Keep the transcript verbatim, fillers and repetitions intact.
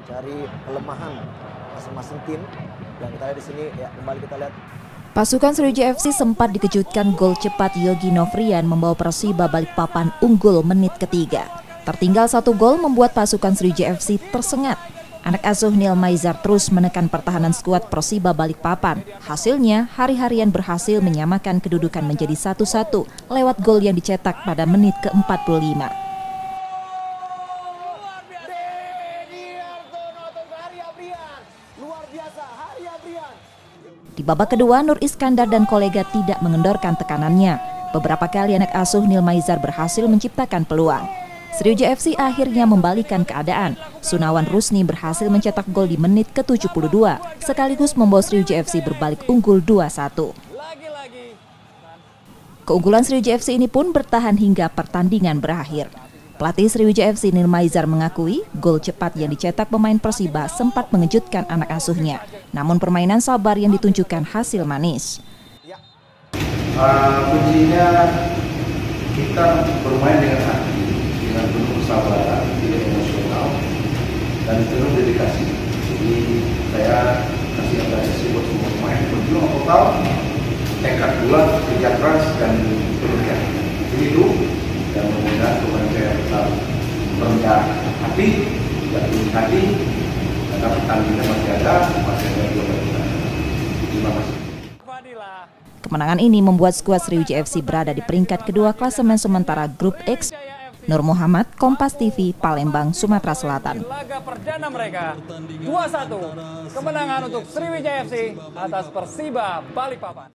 dari kelemahan masing-masing tim. Yang kita lihat di sini, ya kembali kita lihat. Pasukan Sriwijaya F C sempat dikejutkan gol cepat Yogi Novrian membawa Persiba Balikpapan unggul menit ketiga. Tertinggal satu gol membuat pasukan Sriwijaya F C tersengat. Anak asuh Neil Maizar terus menekan pertahanan skuad Persiba Balikpapan. Hasilnya, Hari-Harian berhasil menyamakan kedudukan menjadi satu satu lewat gol yang dicetak pada menit ke empat puluh lima. Di babak kedua, Nur Iskandar dan kolega tidak mengendorkan tekanannya. Beberapa kali anak asuh Neil Maizar berhasil menciptakan peluang. Sriwijaya F C akhirnya membalikan keadaan. Sunawan Rusni berhasil mencetak gol di menit ke tujuh puluh dua, sekaligus membawa Sriwijaya F C berbalik unggul dua satu. Keunggulan Sriwijaya F C ini pun bertahan hingga pertandingan berakhir. Pelatih Sriwijaya F C Neil Maizar mengakui gol cepat yang dicetak pemain Persiba sempat mengejutkan anak asuhnya. Namun permainan sabar yang ditunjukkan hasil manis. Uh, kuncinya kita bermain dengan hati, dengan penuh kesabaran, tidak emosional, dan penuh dedikasi. Jadi saya kasih apresiasi buat semua pemain, berjuang total, tekad bulat, kerja keras, dan penuhnya. Jadi itu yang mudah-mudahan pemain saya tetap rendah hati, tidak tinggi hati, karena pertandingan masih ada, masih ada dua pertandingan. Terima kasih. Kemenangan ini membuat skuad Sriwijaya F C berada di peringkat kedua klasemen sementara Grup X. Nur Muhammad, Kompas T V, Palembang, Sumatera Selatan. Laga perdana mereka dua satu. Kemenangan untuk Sriwijaya F C atas Persiba Balikpapan.